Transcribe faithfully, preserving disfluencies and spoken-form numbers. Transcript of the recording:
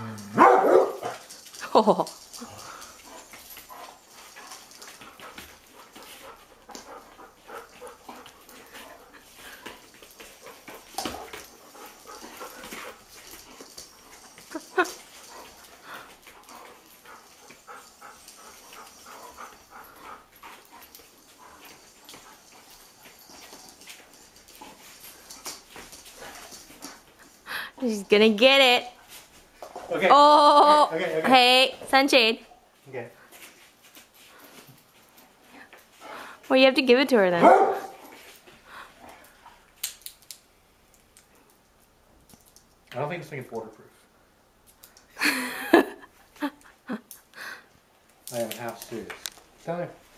Oh. She's gonna get it. Okay. Oh. Okay, okay, okay. Hey, Sunshade. Okay. Well, you have to give it to her then. I don't think this thing is waterproof. I am half serious. Tell her.